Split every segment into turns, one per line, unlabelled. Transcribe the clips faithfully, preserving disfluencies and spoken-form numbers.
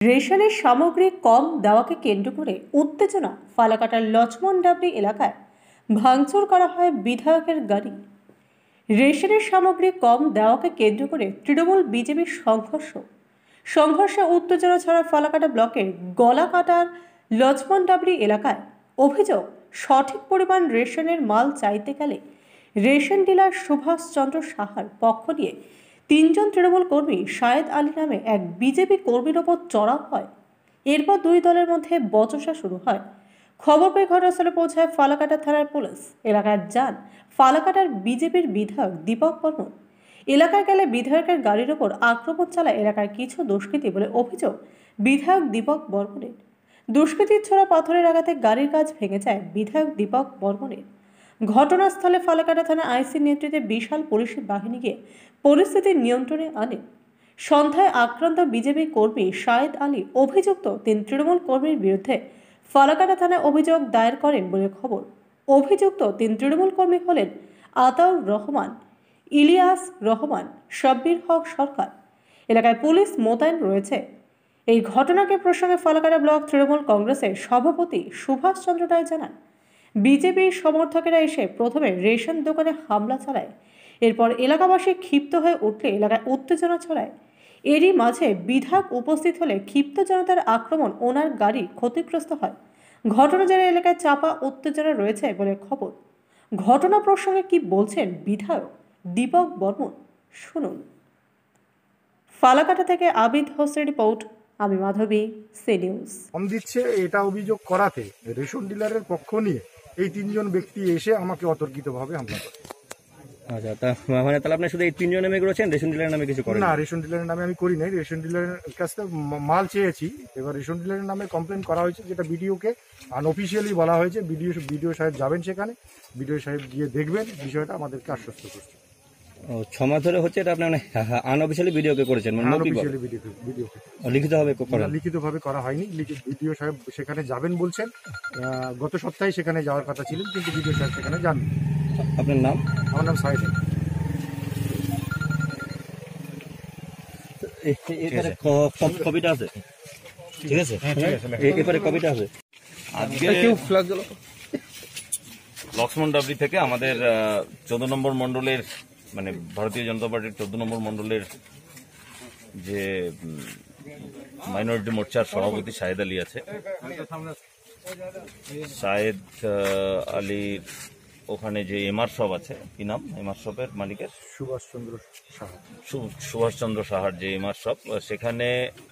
রেশনের সামগ্রী কম দেওয়াকে কেন্দ্র করে উত্তেজনা ফালাকাটার লক্ষ্মণডাবরি এলাকায় ভাঙচুর করা হয় বিধায়কের গাড়ি। রেশনের সামগ্রী কম দেওয়াকে কেন্দ্র করে তৃণমূল বিজেপির সংঘর্ষ সংঘর্ষে উত্তেজনা ছড়ায় ফালাকাটা ব্লকের গলাকাটার লক্ষ্মণডাবরি এলাকায়। অভিযোগ, সঠিক পরিমাণ রেশনের মাল চাইতে গেলে রেশন ডিলার সুভাষচন্দ্র সাহার পক্ষ নিয়ে তিনজন তৃণমূল কর্মী শাহেদ আলী নামে এক বিজেপি কর্মীর ওপর চড়াও হয়। এরপর দুই দলের মধ্যে বচসা শুরু হয়। খবর পেয়ে ঘটনাস্থলে পৌঁছায় ফালাকাটা থানার পুলিশ। এলাকায় যান ফালাকাটার বিজেপির বিধায়ক দীপক বর্মন। এলাকায় গেলে বিধায়কের গাড়ির ওপর আক্রমণ চালায় এলাকার কিছু দুষ্কৃতী বলে অভিযোগ বিধায়ক দীপক বর্মনের। দুষ্কৃতীর ছোড়া পাথরের আঘাতে গাড়ির কাঁচ ভেঙে যায় বিধায়ক দীপক বর্মনের। ঘটনাস্থলে ফালাকাটা থানা আইসির নেতৃত্বে বিশাল পুলিশি বাহিনী গিয়ে পরিস্থিতি নিয়ন্ত্রণে আনে। সন্ধ্যায় আক্রান্ত বিজেপি কর্মী শাহেদ আলী অভিযুক্ত তিন তৃণমূল কর্মীর বিরুদ্ধে ফালাকাটা থানায় অভিযোগ দায়ের করেন বলে খবর। অভিযুক্ত তিন তৃণমূল কর্মী হলেন আতাউর রহমান, ইলিয়াস রহমান, শব্বির হক সরকার। এলাকায় পুলিশ মোতায়েন রয়েছে। এই ঘটনাকে প্রসঙ্গে ফালাকাটা ব্লক তৃণমূল কংগ্রেসের সভাপতি সুভাষচন্দ্র রায় জানান, বিজেপির সমর্থকেরা এসে প্রথমে রেশন দোকানে হামলা চালায়। এরপর এলাকাবাসী ক্ষিপ্ত হয়ে উঠলে এলাকায় উত্তেজনা ছড়ায়। এরই মাঝে বিধায়ক উপস্থিত হলে ক্ষিপ্ত জনতার আক্রমণ ওনার গাড়ি ক্ষতিগ্রস্ত হয়। ঘটনা জেনে এলাকায় চাপা উত্তেজনা রয়েছে বলে খবর। ঘটনা প্রসঙ্গে কি বলছেন বিধায়ক দীপক বর্মন, শুনুন। ফালাকাটা থেকে আবিদ হোসেন রিপোর্ট, আমি মাধবী, সি নিউজ।
কম দিচ্ছে এটা অভিযোগ করাতে রেশন ডিলারের পক্ষ নিয়ে এই তিনজন ব্যক্তি এসে আমাকে অতর্কিতভাবে হামলা করে।
আচ্ছা, তা মানে তাহলে আপনি শুধু এই তিনজন নামে করেছেন, রেশন ডিলারের নামে কিছু করেন
না? রেশন ডিলারের নামে আমি করি নাই। রেশন ডিলারের কাছ থেকে মাল চেয়েছি। এবার রেশন ডিলারের নামে কমপ্লেন করা হয়েছে, যেটা বিডিওকে আনঅফিসিয়ালি বলা হয়েছে। বিডিও বিডিও সাহেব যাবেন সেখানে, বিডিও সাহেব গিয়ে দেখবেন বিষয়টা, আমাদেরকে আশ্বস্ত করছে।
ও ছ মাস ধরে হচ্ছে এটা আপনি আনঅফিসিয়ালি ভিডিওকে করেছেন, মানে
আনঅফিসিয়ালি ভিডিও ভিডিওকে
লিখিতভাবে করেন?
লিখিতভাবে করা হয়নি। বিডিও সাহেব সেখানে যাবেন বলছেন। গত সপ্তাহে সেখানে যাওয়ার কথা ছিলেন, কিন্তু বিডিও সাহেব সেখানে যাননি।
আপনার নাম?
আমার নাম সাহেদ।
কপিটা আছে? ঠিক আছে, এবারে কপিটা আছে।
আজকে লক্ষ্মণডাবরি থেকে আমাদের চোদ্দ নম্বর মন্ডলের, মানে ভারতীয় জনতা পার্টির চোদ্দ নম্বর মন্ডলের যে মাইনরিটি মোর্চার সভাপতি শাহেদ আলী আছে, শাহেদ আলীর ওখানে যে এমআর শপ আছে, কি নাম এমআর শপের মালিকের?
সুভাষচন্দ্র সাহা।
সুভাষচন্দ্র সাহার যে এমআর শপ, সেখানে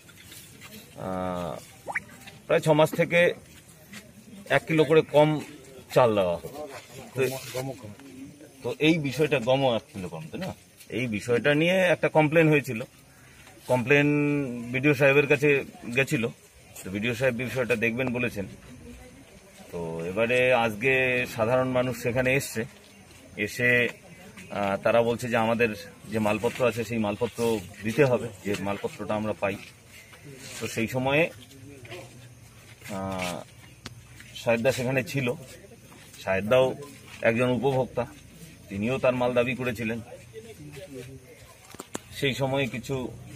প্রায় ছ মাস থেকে এক কিলো করে কম চাল দেওয়া হয়। তো এই বিষয়টা গম এক কিলো কম, তাই না? এই বিষয়টা নিয়ে একটা কমপ্লেন হয়েছিল। কমপ্লেন বিডিও সাহেবের কাছে গেছিল। তো বিডিও সাহেব বিষয়টা দেখবেন বলেছেন। তো এবারে আজকে সাধারণ মানুষ সেখানে এসছে, এসে তারা বলছে যে আমাদের যে মালপত্র আছে সেই মালপত্র দিতে হবে, যে মালপত্রটা আমরা পাই। তো সেই সময়ে শাহেদদা সেখানে ছিল। শাহেদদাও একজন উপভোক্তা, তিনিও তার মাল দাবি করেছিলেন। সেই সময়ে কিছু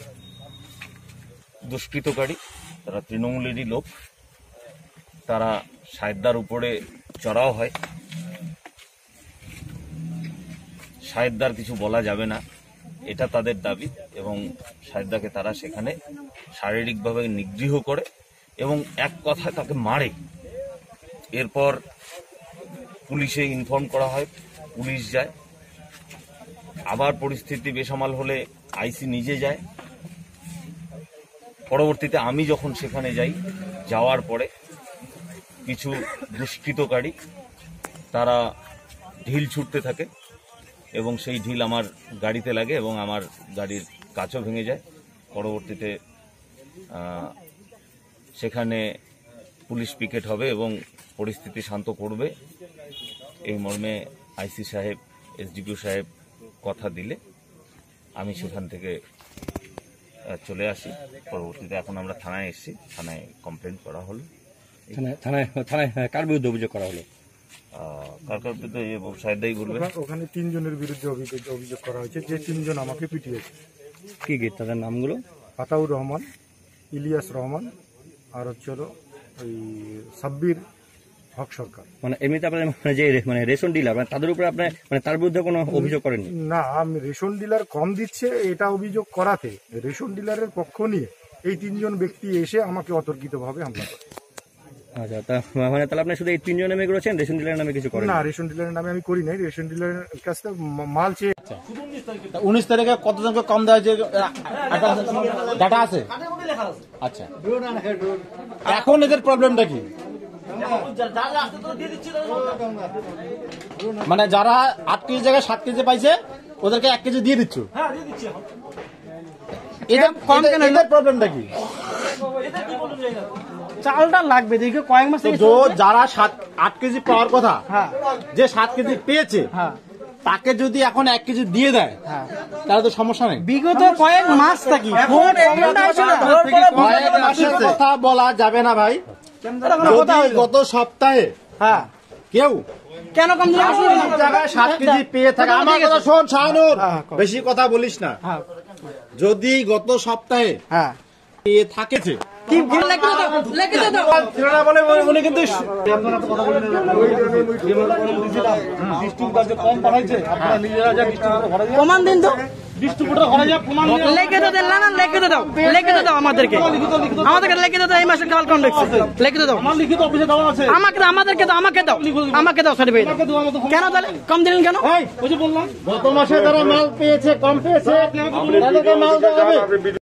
দুষ্কৃতকারী, তারা তৃণমূলেরই লোক, তারা শাহেদদার উপরে চড়াও হয়। শাহেদদার কিছু বলা যাবে না, এটা তাদের দাবি, এবং শাহেদদাকে তারা সেখানে শারীরিকভাবে নিগৃহ করে এবং এক কথায় তাকে মারে। এরপর পুলিশে ইনফর্ম করা হয়, পুলিশ যায়। আবার পরিস্থিতি বেসামাল হলে আইসি নিজে যায়। পরবর্তীতে আমি যখন সেখানে যাই, যাওয়ার পরে কিছু দুষ্কৃতকারী তারা ঢিল ছুটতে থাকে এবং সেই ঢিল আমার গাড়িতে লাগে এবং আমার গাড়ির কাচও ভেঙে যায়। পরবর্তীতে সেখানে পুলিশ পিকেট হবে এবং পরিস্থিতি শান্ত করবে, এই মর্মে আইসি সাহেব, এসডিপিও সাহেব কথা দিলে আমি সেখান থেকে চলে আসি। পরবর্তীতে এখন আমরা থানায় এসেছি, থানায় কমপ্লেন করা হলো।
থানায় থানায় কার বিরুদ্ধে অভিযোগ করা হলো?
কার কার বিরুদ্ধে শাহেদদাই বলবে।
ওখানে তিনজনের বিরুদ্ধে অভিযোগ অভিযোগ করা হয়েছে, যে তিনজন আমাকে পিটিয়েছে।
কি কি তাদের নামগুলো?
আতাউর রহমান, ইলিয়াস রহমান আর হচ্ছে হলো ওই সাব্বির হক সরকার।
মানে এমনিতে আপনার মানে যে মানে রেশন ডিলার মানে তাদের উপরে আপনার মানে তার বিরুদ্ধে কোনো অভিযোগ করেননি?
না, আমি রেশন ডিলার কম দিচ্ছে এটা অভিযোগ করাতে রেশন ডিলারের পক্ষ নিয়ে এই তিনজন ব্যক্তি এসে আমাকে অতর্কিতভাবে হামলা করে।
আচ্ছা, তা মানে তাহলে আপনি শুধু এই তিনজন নামে করেছেন, রেশন ডিলারের নামে কিছু করেন?
না, রেশন ডিলারের নামে আমি করি নাই, রেশন ডিলারের কাছ থেকে মা- মাল চেয়ে।
উনিশ তারিখে কতজনকে কম দেওয়া হয়েছে ডাটা আছে? আচ্ছা, এখন এদের প্রবলেমটা কি? মানে যারা আট কেজি জায়গায় সাত কেজি পাইছে ওদেরকে এক কেজি দিয়ে দিচ্ছ? এদের কম কেন? এদের প্রবলেমটা কি?
চালটা লাগবে দেখে কয়েক মাস থেকে
তো যারা সাত আট কেজি পাওয়ার কথা, যে সাত কেজি পেয়েছে তাকে যদি এখন এক কেজি দিয়ে দেয় তাহলে তো সমস্যা নেই।
বিগত কয়েক মাস থাকি
কয়েক মাসের কথা বলা যাবে না ভাই। যদি গত সপ্তাহে
হ্যাঁ
কেউ
কেন কম দিলে
জায়গায় সাত কেজি পেয়ে থাকে, আমার কথা শোন শাহানুর, বেশি কথা বলিস না। যদি গত সপ্তাহে
হ্যাঁ
পেয়ে থাকেছে
কি লেখে দাও লেখে দাও
না বলে উনি কিন্তু
প্রমাণ দিন তো লেখে তো দিল না, লেখে তো দাও লেখে তো দাও আমাদেরকে আমাদেরকে লেখে তো দাও। এই মাসে কাল কম দেখছি লেখে তো দাও আমাকে দাও আমাদেরকে দাও আমাকে দাও আমাকে দাও সার্টিফিকেট। কেন তাহলে কম দিলেন কেন?
গত মাসে যারা মাল পেয়েছে কম পেয়েছে তাদেরকে মাল দেওয়া হবে।